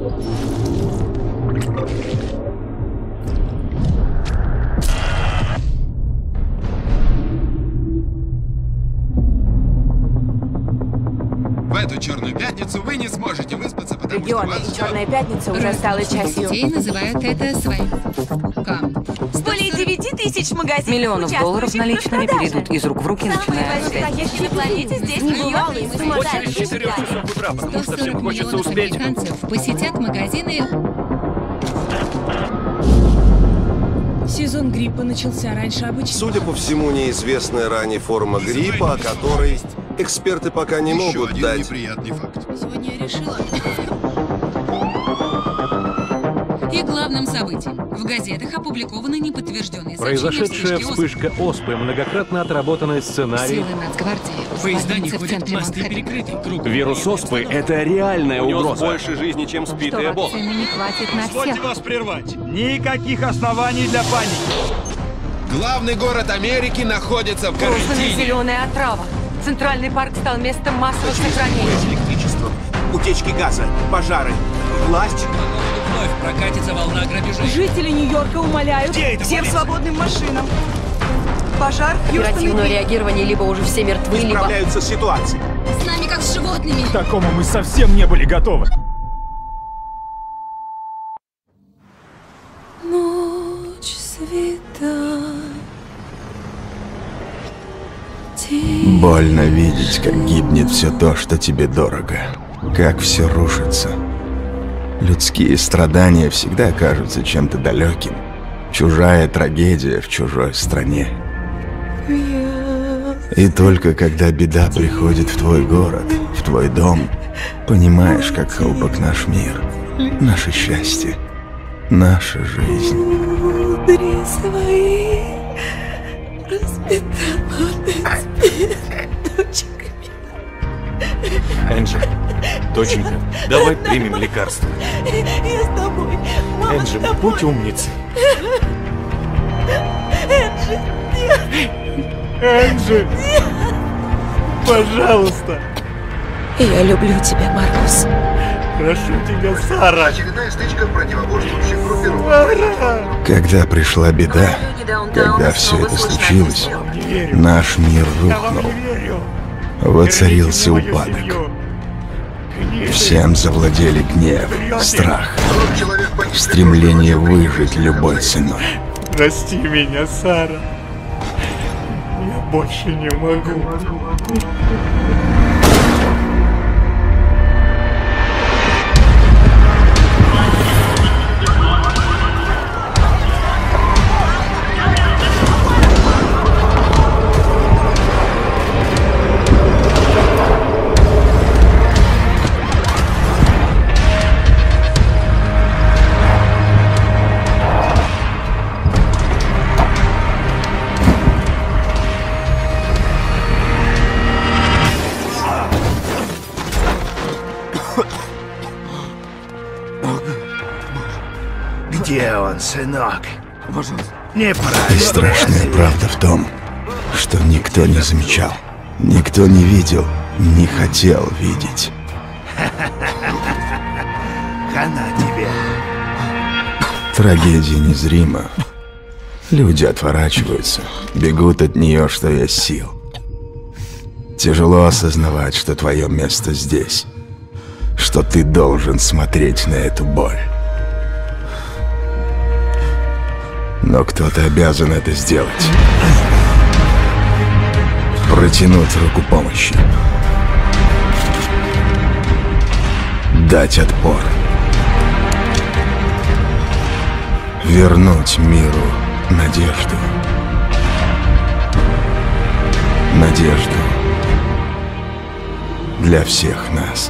В эту черную пятницу вы не сможете выспаться, потому Регионы что... и Черная пятница уже стала частью. Детей называют это своим. Более 9 тысяч магазинов Миллионов долларов наличными продаже. перейдут из рук в руки, начиная с пятницы. Настоящий на планете здесь небывалый Очередь с 4 часов утра, потому что всем 140 хочется миллионов успеть. американцев посетят магазины. Сезон гриппа начался раньше обычного. Судя по всему, неизвестная ранее форма гриппа, о которой эксперты пока не Еще могут один дать. неприятный факт. Сегодня я решила. И главным событием. В газетах опубликованы неподтвержденные Произошедшая сообщения вспышка оспы, многократно отработанный сценарий. Силы Нацгвардии. Поезда не находятся в ходят, центре мосты Манхэттена. перекрыты. Круг. Вирус оспы — это реальная У него угроза. больше жизни, чем спит Что и Эбола. вакцины не хватит на Позвольте всех. вас прервать. Никаких оснований для паники. Главный город Америки находится в Просто карантине. зеленая отрава. Центральный парк стал местом массового сохранения. Электричеством, утечки газа, пожары, власть. Вновь прокатится волна грабежей. Жители Нью-Йорка умоляют всем свободным машинам. Пожар в Оперативное Хьюстоне. реагирование либо уже все мертвы, либо... Справляются с ситуацией. С нами как с животными. К такому мы совсем не были готовы. Ночь света. Больно видеть, как гибнет все то, что тебе дорого. Как все рушится. Людские страдания всегда кажутся чем-то далеким. Чужая трагедия в чужой стране. И только когда беда приходит в твой город, в твой дом, понимаешь, как хрупок наш мир, наше счастье, наша жизнь. Внутри свои Энджи, доченька, давай примем лекарство. Я с тобой. Мама, Энджи, будь умницей. Энджи! Пожалуйста! Я люблю тебя, Маркус. Прошу тебя, Сара! Очередная стычка противоборствующих группировок. Когда пришла беда, когда все это случилось, наш мир рухнул. Воцарился упадок. Всем завладели гнев, страх, стремление выжить любой ценой. Прости меня, Сара. Я больше не могу. Где он, сынок? И Неправильно. страшная правда в том, что никто не замечал, никто не видел, не хотел видеть. Хана тебе. Трагедия незрима. Люди отворачиваются, бегут от нее, что есть сил. Тяжело осознавать, что твое место здесь, что ты должен смотреть на эту боль. Но кто-то обязан это сделать. Протянуть руку помощи. Дать отпор. Вернуть миру надежду. Надежду для всех нас.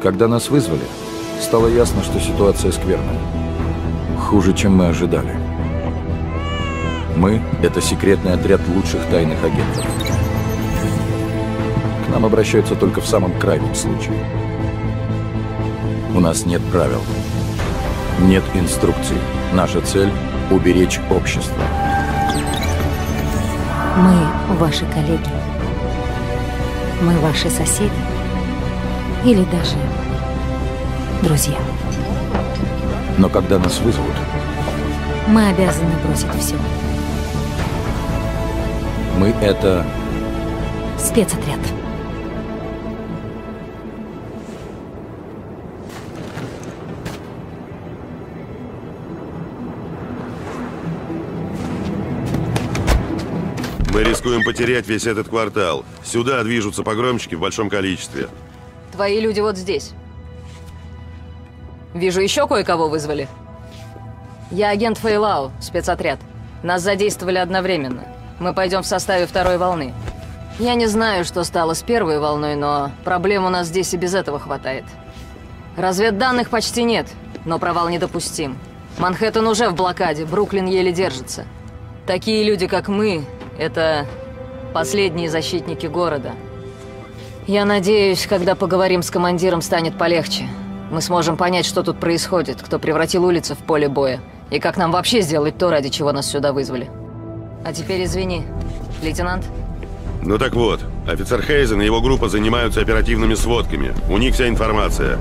Когда нас вызвали, стало ясно, что ситуация скверная. Хуже, чем мы ожидали. Мы — это секретный отряд лучших тайных агентов. К нам обращаются только в самом крайнем случае. У нас нет правил, нет инструкций. Наша цель — уберечь общество. Мы ваши коллеги. Мы ваши соседи. Или даже друзья. Но когда нас вызовут, мы обязаны бросить все. Мы — это... спецотряд. Мы рискуем потерять весь этот квартал. Сюда движутся погромщики в большом количестве. Твои люди вот здесь. Вижу, еще кое-кого вызвали. Я агент Фейлау, спецотряд. Нас задействовали одновременно. Мы пойдем в составе второй волны. Я не знаю, что стало с первой волной, но проблем у нас здесь и без этого хватает. Разведданных почти нет, но провал недопустим. Манхэттен уже в блокаде, Бруклин еле держится. Такие люди, как мы, это последние защитники города. Я надеюсь, когда поговорим с командиром, станет полегче. Мы сможем понять, что тут происходит, кто превратил улицы в поле боя, и как нам вообще сделать то, ради чего нас сюда вызвали. А теперь извини, лейтенант. Ну так вот, офицер Хейзен и его группа занимаются оперативными сводками. У них вся информация.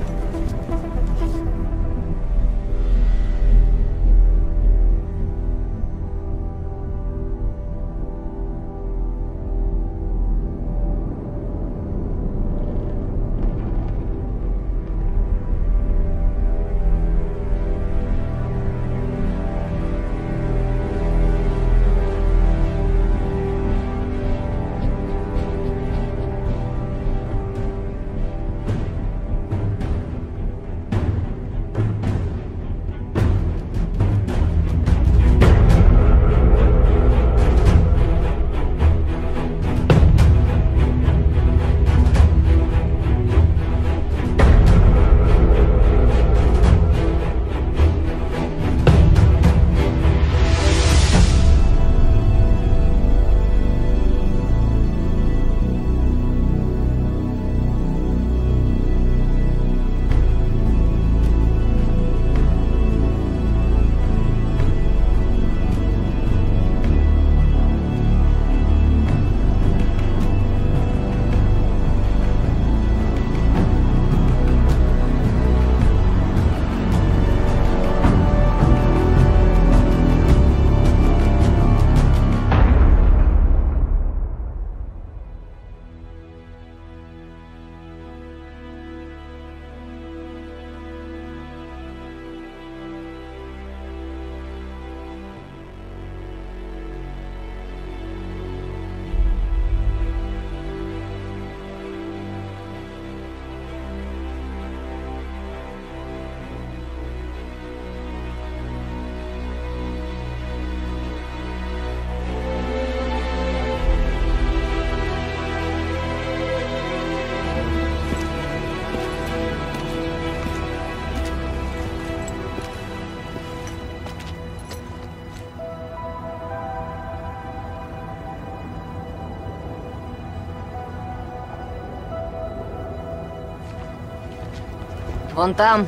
Вон там.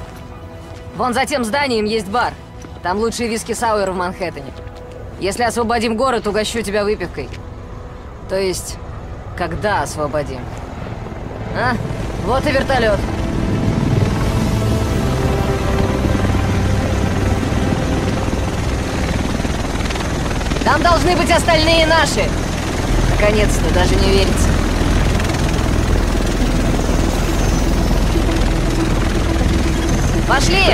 Вон за тем зданием есть бар. Там лучшие виски-сауэр в Манхэттене. Если освободим город, угощу тебя выпивкой. То есть, когда освободим. А, вот и вертолет. Там должны быть остальные наши. Наконец-то, даже не верится. Пошли!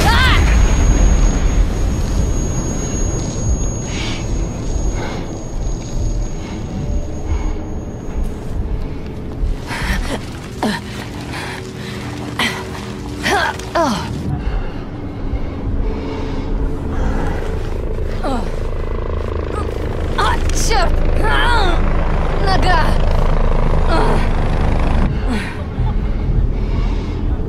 Черт! Нога!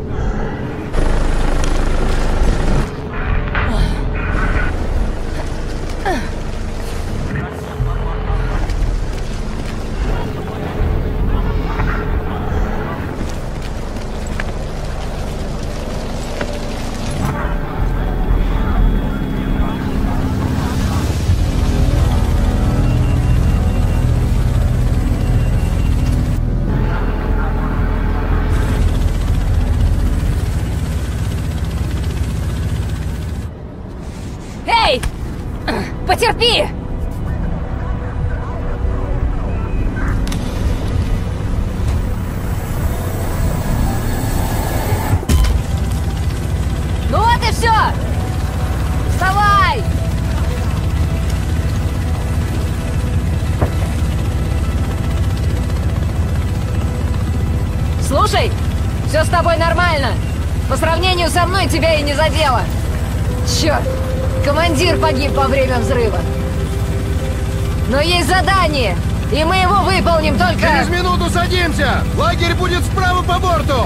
Потерпи! Ну вот и все! Вставай! Слушай, все с тобой нормально. По сравнению со мной тебя и не задело. Черт, командир погиб во время взрыва. Но есть задание, и мы его выполним только... Через минуту садимся! Лагерь будет справа по борту!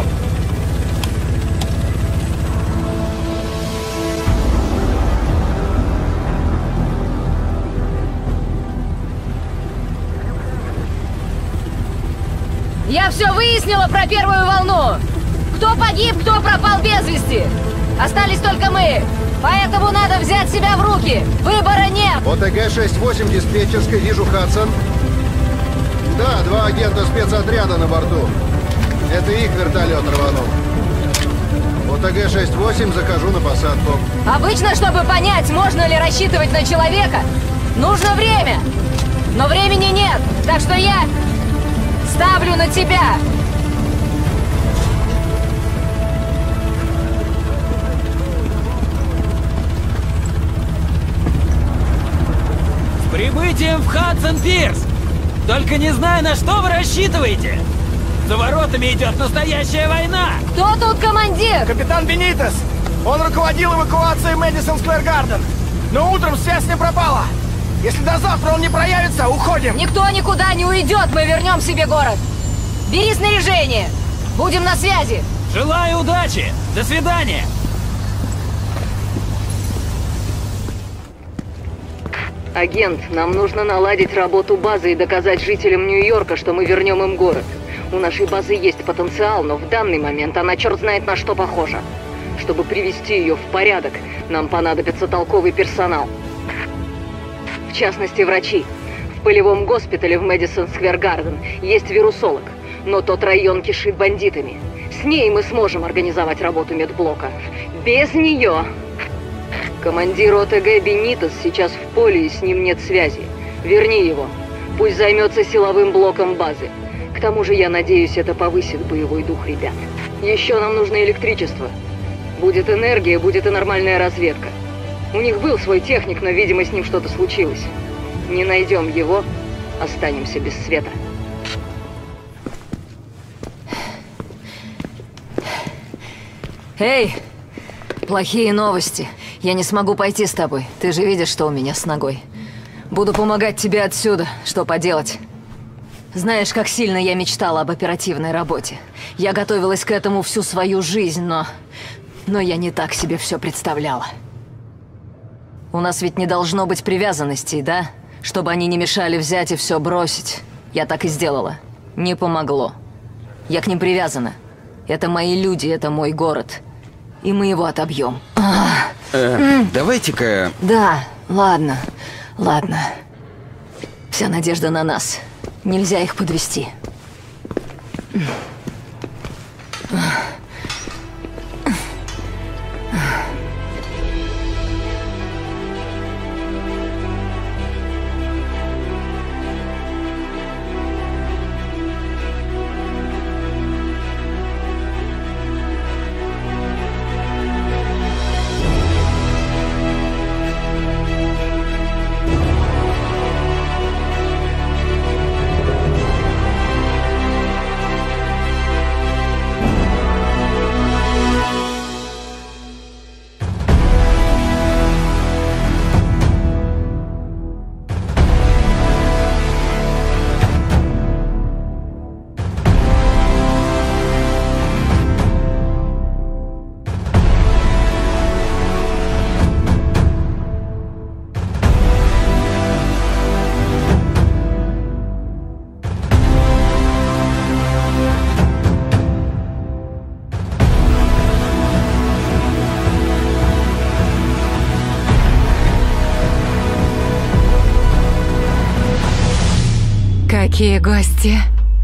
Я все выяснила про первую волну. Кто погиб, кто пропал без вести. Остались только мы. Поэтому надо взять себя в руки. Выбора нет. ОТГ-68 диспетчерской, вижу Хадсон. Да, 2 агента спецотряда на борту. Это их вертолет рванул. ОТГ-68 закажу на посадку. Обычно, чтобы понять, можно ли рассчитывать на человека, нужно время. Но времени нет, так что я ставлю на тебя. С прибытием в Хадсон-Пирс! Только не знаю, на что вы рассчитываете! За воротами идет настоящая война! Кто тут командир? Капитан Бенитес. Он руководил эвакуацией Мэдисон Сквер Гарден. Но утром связь не пропала. Если до завтра он не проявится, уходим. Никто никуда не уйдет, мы вернем себе город. Бери снаряжение. Будем на связи. Желаю удачи! До свидания! Агент, нам нужно наладить работу базы и доказать жителям Нью-Йорка, что мы вернем им город. У нашей базы есть потенциал, но в данный момент она черт знает на что похожа. Чтобы привести ее в порядок, нам понадобится толковый персонал. В частности, врачи. В полевом госпитале в Мэдисон Сквер Гарден есть вирусолог, но тот район кишит бандитами. С ней мы сможем организовать работу медблока. Без нее... Командир ОТГ Бенитес сейчас в поле, и с ним нет связи. Верни его. Пусть займется силовым блоком базы. К тому же, я надеюсь, это повысит боевой дух ребят. Еще нам нужно электричество. Будет энергия, будет и нормальная разведка. У них был свой техник, но, видимо, с ним что-то случилось. Не найдем его, останемся без света. Эй, плохие новости. Я не смогу пойти с тобой. Ты же видишь, что у меня с ногой. Буду помогать тебе отсюда. Что поделать? Знаешь, как сильно я мечтала об оперативной работе. Я готовилась к этому всю свою жизнь, но я не так себе все представляла. У нас ведь не должно быть привязанностей, да? Чтобы они не мешали взять и все бросить. Я так и сделала. Не помогло. Я к ним привязана. Это мои люди, это мой город. И мы его отобьем. Давайте-ка... Да, ладно. Вся надежда на нас. Нельзя их подвести. Какие гости.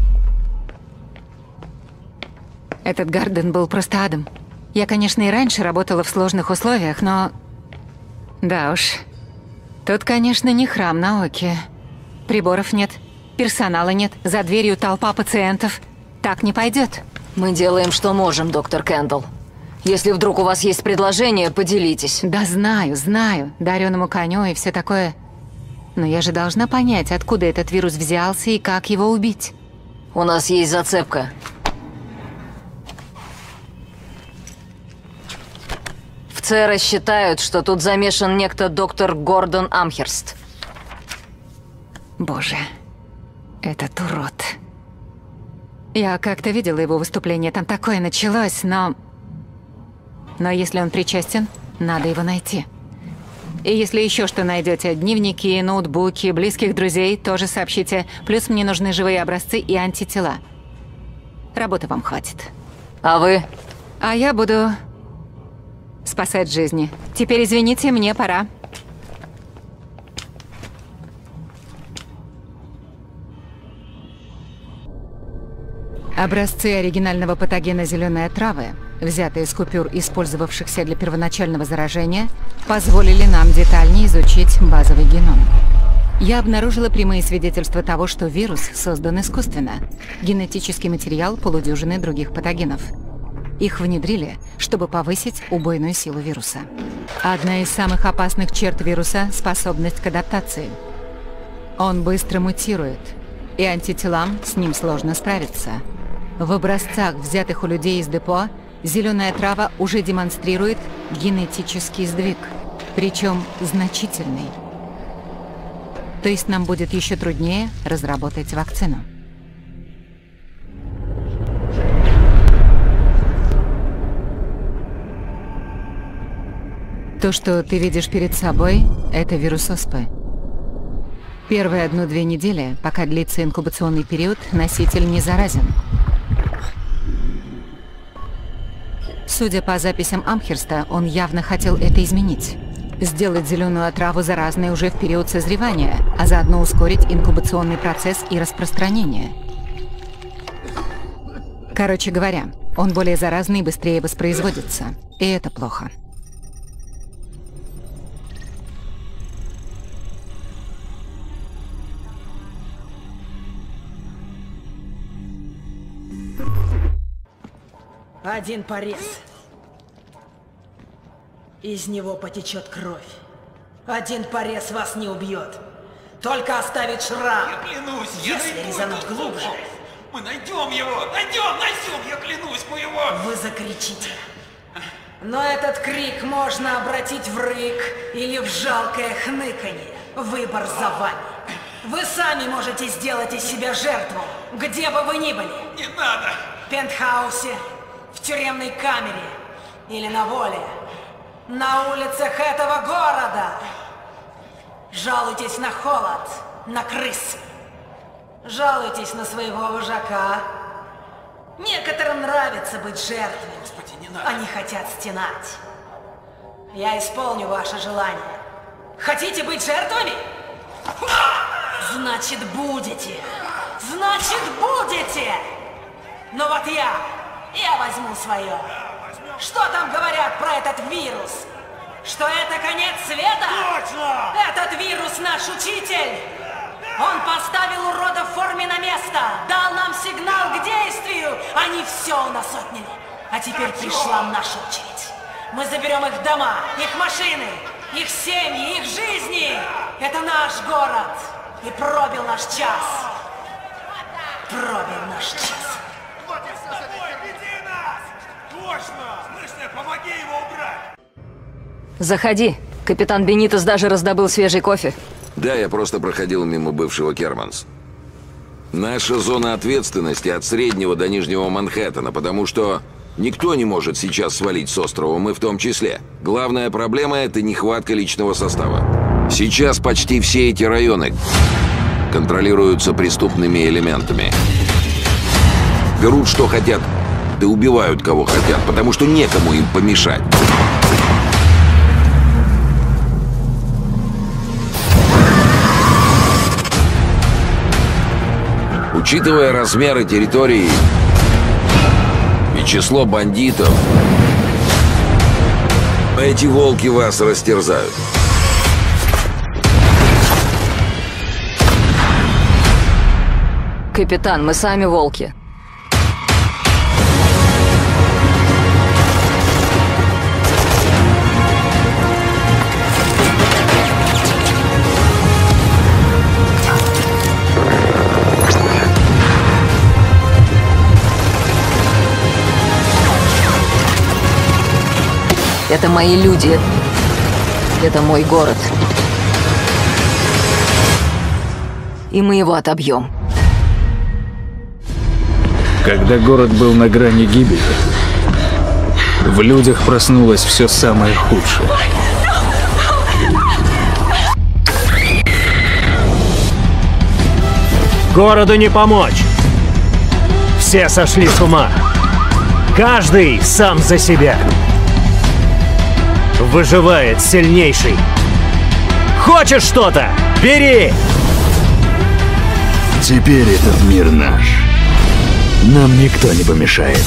Этот Гарден был просто адом. Я, конечно, и раньше работала в сложных условиях, но... Да уж, Тут, конечно, не храм науки. Приборов нет, персонала нет, за дверью толпа пациентов. Так не пойдет. Мы делаем, что можем, доктор Кэндалл. Если вдруг у вас есть предложение, поделитесь. Да знаю, знаю. Дареному коню и все такое. Но я же должна понять, откуда этот вирус взялся и как его убить. У нас есть зацепка. В ЦР считают, что тут замешан некто доктор Гордон Амхерст. Боже, этот урод. Я как-то видела его выступление, там такое началось, но если он причастен, надо его найти. И если еще что найдете, дневники, ноутбуки, близких друзей, тоже сообщите. Плюс мне нужны живые образцы и антитела. Работы вам хватит. А вы? А я буду спасать жизни. Теперь извините, мне пора. Образцы оригинального патогена зеленой травы, взятые из купюр, использовавшихся для первоначального заражения, позволили нам детальнее изучить базовый геном. Я обнаружила прямые свидетельства того, что вирус создан искусственно. Генетический материал полудюжины других патогенов. Их внедрили, чтобы повысить убойную силу вируса. Одна из самых опасных черт вируса – способность к адаптации. Он быстро мутирует, и антителам с ним сложно справиться. В образцах, взятых у людей из депо, зеленая трава уже демонстрирует генетический сдвиг, причем значительный. То есть нам будет еще труднее разработать вакцину. То, что ты видишь перед собой, это вирус оспы. Первые 1-2 недели, пока длится инкубационный период, носитель не заразен. Судя по записям Амхерста, он явно хотел это изменить. Сделать зеленую отраву заразной уже в период созревания, а заодно ускорить инкубационный процесс и распространение. Короче говоря, он более заразный и быстрее воспроизводится. И это плохо. Один порез. Из него потечет кровь. Один порез вас не убьет. Только оставит шрам. Я клянусь, если резануть глубже. Мы найдем его! Найдем! Я клянусь, мы его! Вы закричите. Но этот крик можно обратить в рык или в жалкое хныканье. Выбор за вами. Вы сами можете сделать из себя жертву, где бы вы ни были. Не надо! В пентхаусе, в тюремной камере или на воле. На улицах этого города. Жалуйтесь на холод, на крыс. Жалуйтесь на своего вожака. Некоторым нравится быть жертвой. Господи, не надо. Они хотят стенать. Я исполню ваше желание. Хотите быть жертвами? Значит, будете. Значит, будете. Но вот я возьму свое. Что там говорят про этот вирус? Что это конец света? Точно! Этот вирус наш учитель! Он поставил уродов в форме на место, дал нам сигнал к действию. Они все у нас отняли. А теперь пришла наша очередь. Мы заберем их дома, их машины, их семьи, их жизни. Это наш город. И пробил наш час. Пробил наш час. Помоги его убрать! Заходи. Капитан Бенитос даже раздобыл свежий кофе. Да, я просто проходил мимо бывшего Керманс. Наша зона ответственности от Среднего до Нижнего Манхэттена, потому что никто не может сейчас свалить с острова, мы в том числе. Главная проблема – это нехватка личного состава. Сейчас почти все эти районы контролируются преступными элементами. Берут, что хотят, да убивают, кого хотят, потому что некому им помешать. Учитывая размеры территории и число бандитов, эти волки вас растерзают. Капитан, мы сами волки. Это мои люди. Это мой город. И мы его отобьем. Когда город был на грани гибели, в людях проснулось все самое худшее. Городу не помочь. Все сошли с ума. Каждый сам за себя. Выживает сильнейший. Хочешь что-то? Бери! Теперь этот мир наш. Нам никто не помешает.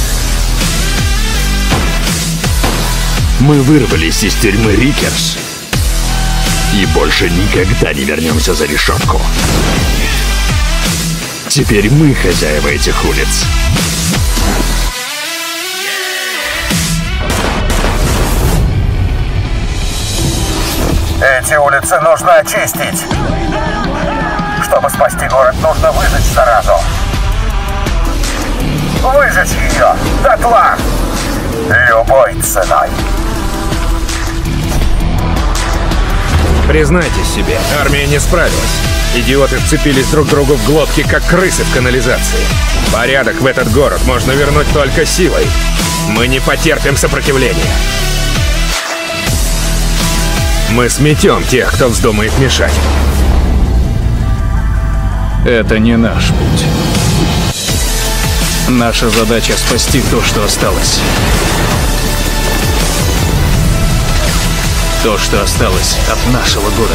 Мы вырвались из тюрьмы Рикерс и больше никогда не вернемся за решетку. Теперь мы хозяева этих улиц. Эти улицы нужно очистить. Чтобы спасти город, нужно выжечь заразу. Выжечь ее дотла. Любой ценой. Признайтесь себе, армия не справилась. Идиоты вцепились друг другу в глотки, как крысы в канализации. Порядок в этот город можно вернуть только силой. Мы не потерпим сопротивления. Мы сметем тех, кто вздумает мешать. Это не наш путь. Наша задача — спасти то, что осталось. То, что осталось от нашего города.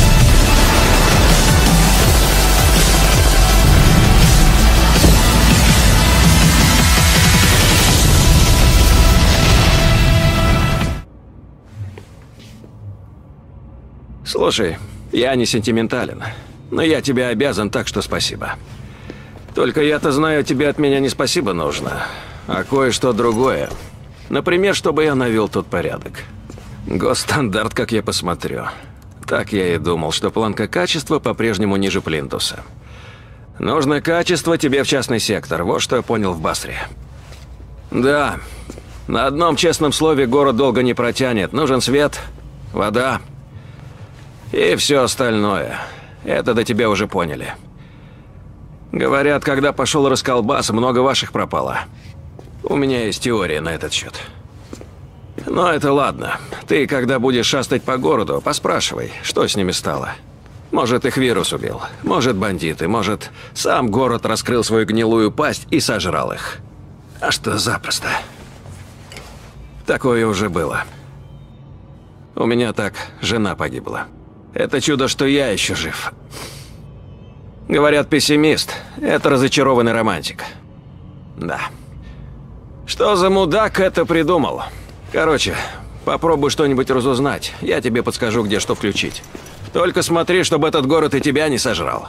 Слушай, я не сентиментален, но я тебе обязан, так что спасибо. Только я-то знаю, тебе от меня не спасибо нужно, а кое-что другое. Например, чтобы я навел тут порядок. Госстандарт, как я посмотрю. Так я и думал, что планка качества по-прежнему ниже плинтуса. Нужно качество тебе в частный сектор, вот что я понял в Басре. Да, на одном честном слове город долго не протянет. Нужен свет, вода и все остальное. Это до тебя уже поняли. Говорят, когда пошел расколбас, много ваших пропало. У меня есть теория на этот счет. Но это ладно. Ты, когда будешь шастать по городу, поспрашивай, что с ними стало. Может, их вирус убил, может, бандиты, может, сам город раскрыл свою гнилую пасть и сожрал их. А что запросто. Такое уже было. У меня так жена погибла. Это чудо, что я еще жив. Говорят, пессимист – это разочарованный романтик. Да. Что за мудак это придумал? Короче, попробуй что-нибудь разузнать. Я тебе подскажу, где что включить. Только смотри, чтобы этот город и тебя не сожрал.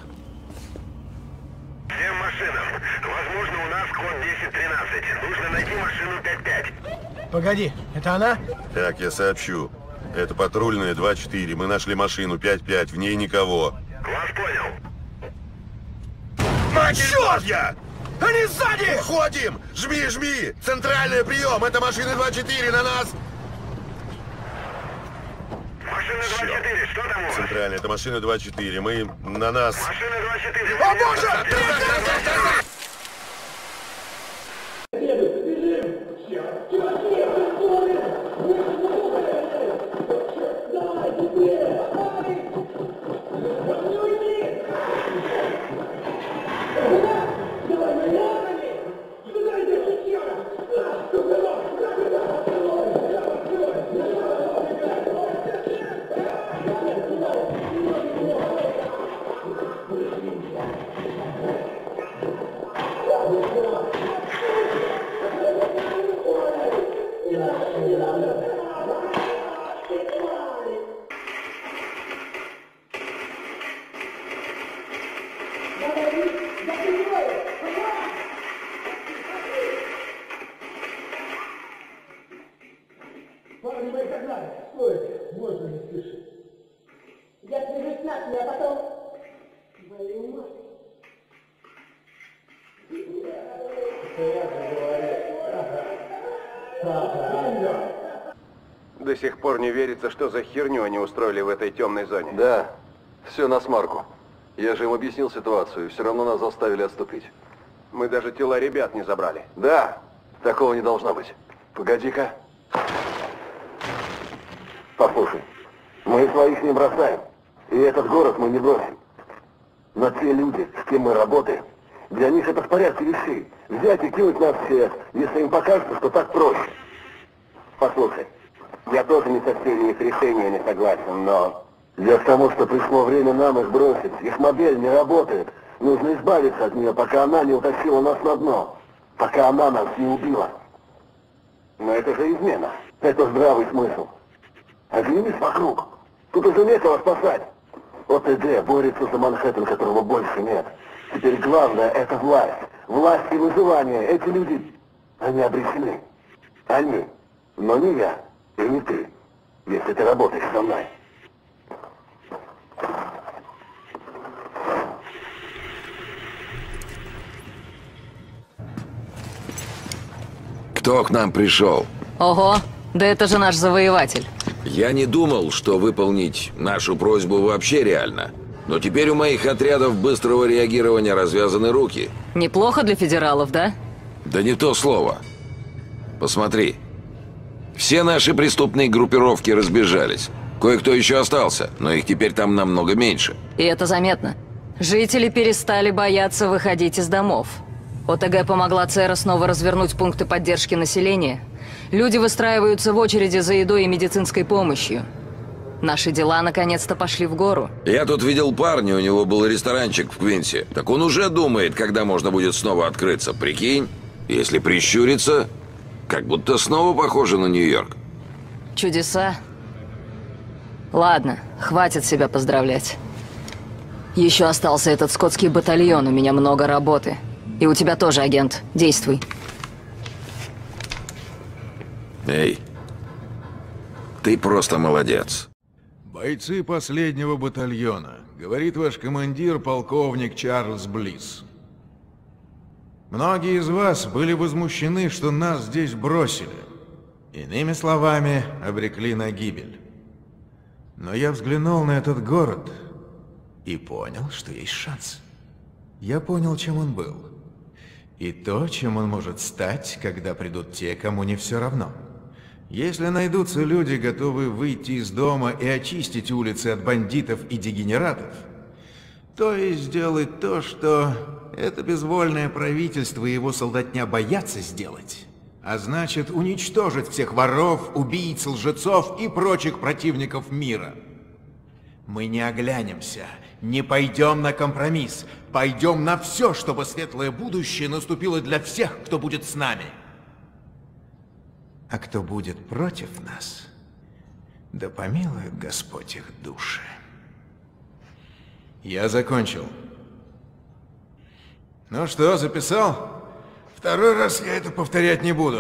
Всем машинам. Возможно, у нас код 1013. Нужно найти машину 55. Погоди, это она? Так, я сообщу. Это патрульная 2-4. Мы нашли машину 5-5. В ней никого. Вас понял. Черт я! Они сзади! Уходим! Жми, жми! Центральный прием! Это машина 2-4 на нас! Машина 2-4, что там у вас? Центральная, это машина 2-4. Мы на нас... Машина 2-4. О боже! не спеши. Я свяжусь с нашими, а потом... Твою мать. До сих пор не верится, что за херню они устроили в этой темной зоне. Да, все на смарку. Я же им объяснил ситуацию, и все равно нас заставили отступить. Мы даже тела ребят не забрали. Да, такого не должно быть. Погоди-ка. Послушай, мы своих не бросаем, и этот город мы не бросим. Но те люди, с кем мы работаем, для них это в порядке вещей. Взять и кинуть нас всех, если им покажется, что так проще. Послушай, я тоже не со всеми их решениями согласен, но... Я к тому, что пришло время нам их бросить. Их модель не работает. Нужно избавиться от нее, пока она не утащила нас на дно. Пока она нас не убила. Но это же измена. Это здравый смысл. Оглянись вокруг. Тут уже некого спасать. ОТГ борется за Манхэттен, которого больше нет. Теперь главное — это власть. Власть и выживание. Эти люди, они обречены. Они. Но не я и не ты, если ты работаешь со мной. Кто к нам пришел? Ого, да это же наш завоеватель. Я не думал, что выполнить нашу просьбу вообще реально. Но теперь у моих отрядов быстрого реагирования развязаны руки. Неплохо для федералов, да? Да не то слово. Посмотри. Все наши преступные группировки разбежались. Кое-кто еще остался, но их теперь там намного меньше. И это заметно. Жители перестали бояться выходить из домов. ОТГ помогла ЦР снова развернуть пункты поддержки населения. Люди выстраиваются в очереди за едой и медицинской помощью. Наши дела наконец-то пошли в гору. Я тут видел парня, у него был ресторанчик в Квинсе. Так он уже думает, когда можно будет снова открыться. Прикинь, если прищуриться, как будто снова похоже на Нью-Йорк. Чудеса. Ладно, хватит себя поздравлять. Еще остался этот скотский батальон, у меня много работы. И у тебя тоже, агент. Действуй. Эй, ты просто молодец. Бойцы последнего батальона, говорит ваш командир, полковник Чарльз Блисс. Многие из вас были возмущены, что нас здесь бросили. Иными словами, обрекли на гибель. Но я взглянул на этот город и понял, что есть шанс. Я понял, чем он был. И то, чем он может стать, когда придут те, кому не все равно. Если найдутся люди, готовые выйти из дома и очистить улицы от бандитов и дегенератов, то и сделать то, что это безвольное правительство и его солдатня боятся сделать, а значит уничтожить всех воров, убийц, лжецов и прочих противников мира. Мы не оглянемся, не пойдем на компромисс, пойдем на все, чтобы светлое будущее наступило для всех, кто будет с нами. А кто будет против нас, да помилует Господь их души. Я закончил. Ну что, записал? Второй раз я это повторять не буду.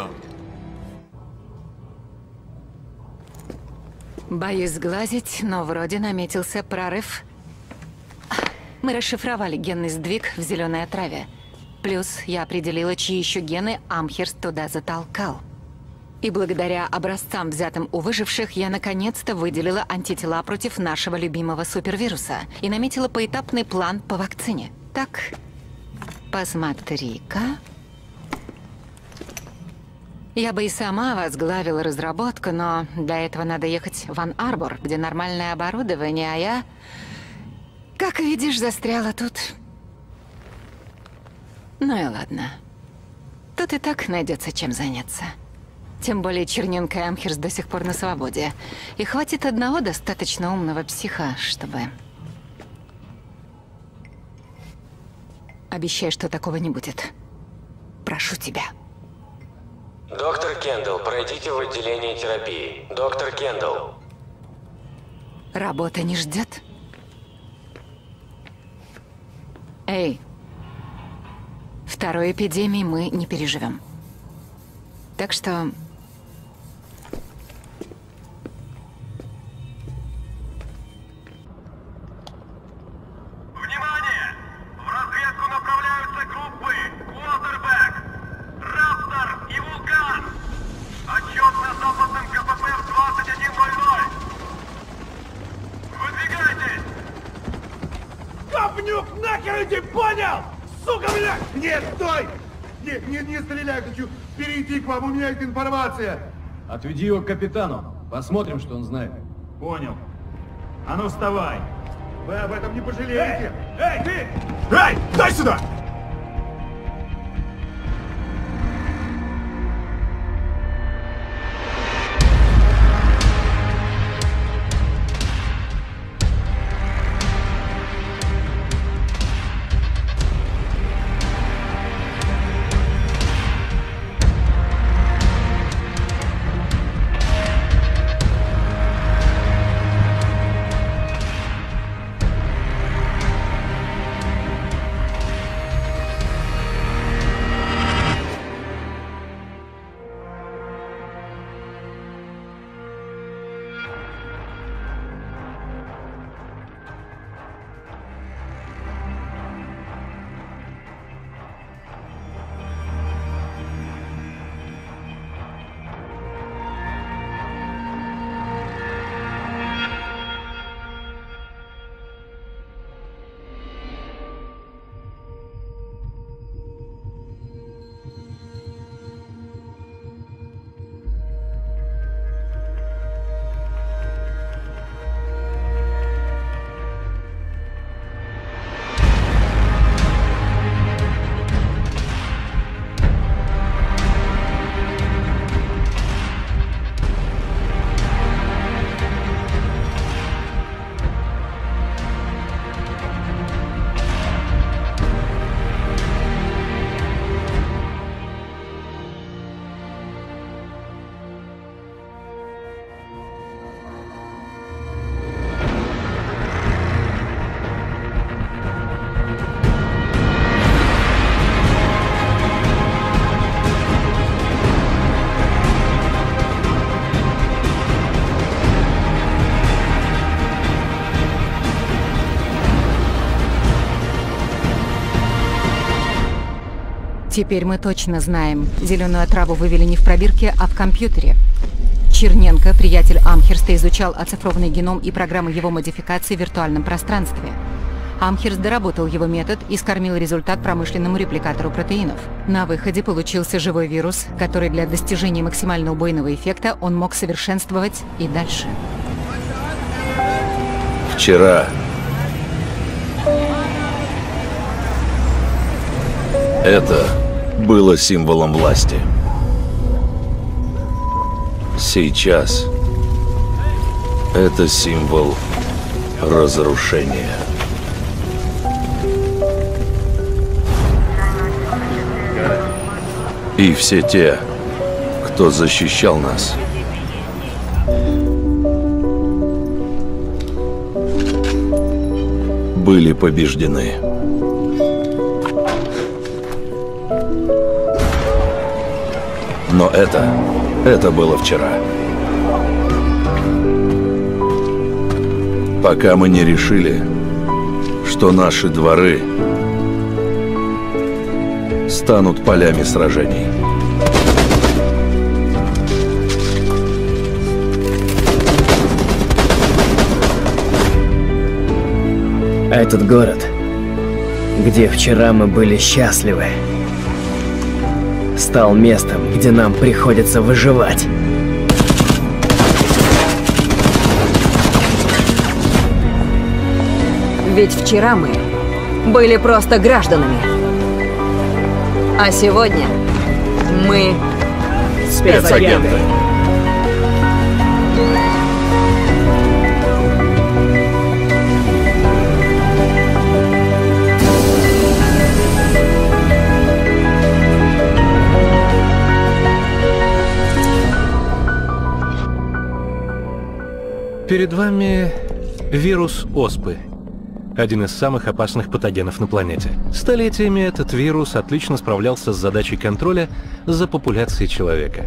Боюсь сглазить, но вроде наметился прорыв. Мы расшифровали генный сдвиг в зеленой отраве. Плюс я определила, чьи еще гены Амхерст туда затолкал. И благодаря образцам, взятым у выживших, я наконец-то выделила антитела против нашего любимого супервируса и наметила поэтапный план по вакцине. Так, посмотри-ка. Я бы и сама возглавила разработку, но для этого надо ехать в Ан-Арбор, где нормальное оборудование, а я, как видишь, застряла тут. Ну и ладно. Тут и так найдется чем заняться. Тем более черненькая Амхерст до сих пор на свободе. И хватит одного достаточно умного психа, чтобы... Обещай, что такого не будет. Прошу тебя. Доктор Кендалл, пройдите в отделение терапии. Доктор Кендалл. Работа не ждет. Эй. Второй эпидемии мы не переживем. Так что... говнюк, нахер иди, понял? Сука, блядь! Нет, стой! Не стреляй, хочу перейти к вам, у меня есть информация. Отведи его к капитану. Посмотрим, что он знает. Понял. А ну вставай. Вы об этом не пожалеете. Эй, ты! Эй, дай сюда! Теперь мы точно знаем, зеленую отраву вывели не в пробирке, а в компьютере. Черненко, приятель Амхерста, изучал оцифрованный геном и программы его модификации в виртуальном пространстве. Амхерст доработал его метод и скормил результат промышленному репликатору протеинов. На выходе получился живой вирус, который для достижения максимально убойного эффекта он мог совершенствовать и дальше. Вчера это было символом власти. Сейчас это символ разрушения. И все те, кто защищал нас, были побеждены. Но это было вчера. Пока мы не решили, что наши дворы станут полями сражений. Этот город, где вчера мы были счастливы, стал местом, где нам приходится выживать. Ведь вчера мы были просто гражданами. А сегодня мы спецагенты. Перед вами вирус оспы. Один из самых опасных патогенов на планете. Столетиями этот вирус отлично справлялся с задачей контроля за популяцией человека.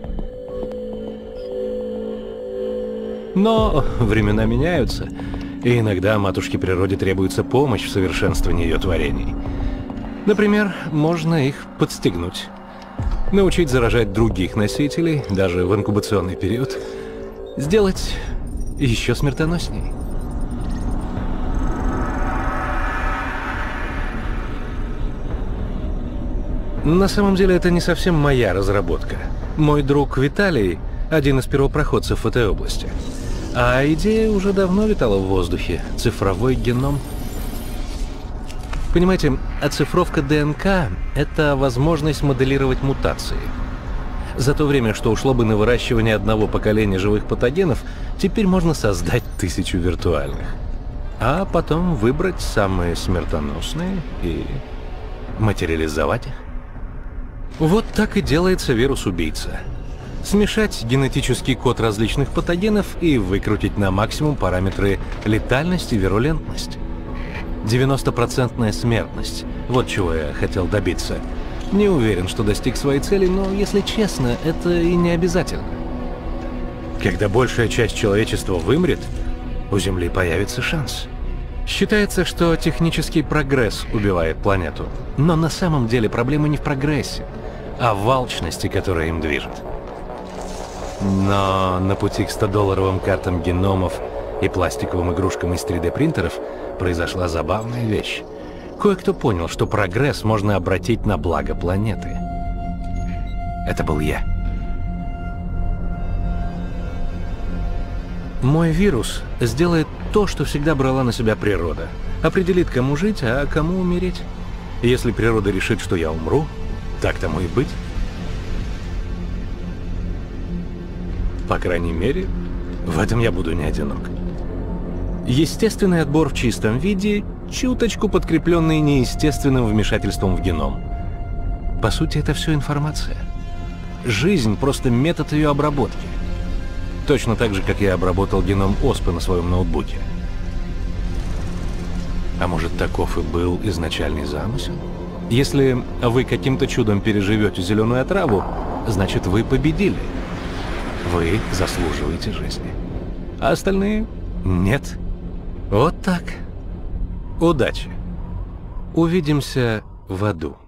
Но времена меняются, и иногда матушке природе требуется помощь в совершенствовании ее творений. Например, можно их подстегнуть. Научить заражать других носителей, даже в инкубационный период. Сделать еще смертоносней. На самом деле это не совсем моя разработка. Мой друг Виталий – один из первопроходцев в этой области. А идея уже давно витала в воздухе. Цифровой геном. Понимаете, оцифровка ДНК – это возможность моделировать мутации. За то время, что ушло бы на выращивание одного поколения живых патогенов, теперь можно создать 1000 виртуальных. А потом выбрать самые смертоносные и материализовать их. Вот так и делается вирус-убийца. Смешать генетический код различных патогенов и выкрутить на максимум параметры летальность и вирулентность. 90% смертность. Вот чего я хотел добиться. Не уверен, что достиг своей цели, но, если честно, это и не обязательно. Когда большая часть человечества вымрет, у Земли появится шанс. Считается, что технический прогресс убивает планету. Но на самом деле проблема не в прогрессе, а в алчности, которая им движет. Но на пути к 100-долларовым картам геномов и пластиковым игрушкам из 3D-принтеров произошла забавная вещь. Кое-кто понял, что прогресс можно обратить на благо планеты. Это был я. Мой вирус сделает то, что всегда брала на себя природа. Определит, кому жить, а кому умереть. Если природа решит, что я умру, так тому и быть. По крайней мере, в этом я буду не одинок. Естественный отбор в чистом виде, чуточку подкрепленный неестественным вмешательством в геном. По сути, это все информация. Жизнь — просто метод ее обработки. Точно так же, как я обработал геном оспы на своем ноутбуке. А может, таков и был изначальный замысел? Если вы каким-то чудом переживете зеленую отраву, значит, вы победили. Вы заслуживаете жизни. А остальные — нет. Вот так. Удачи. Увидимся в аду.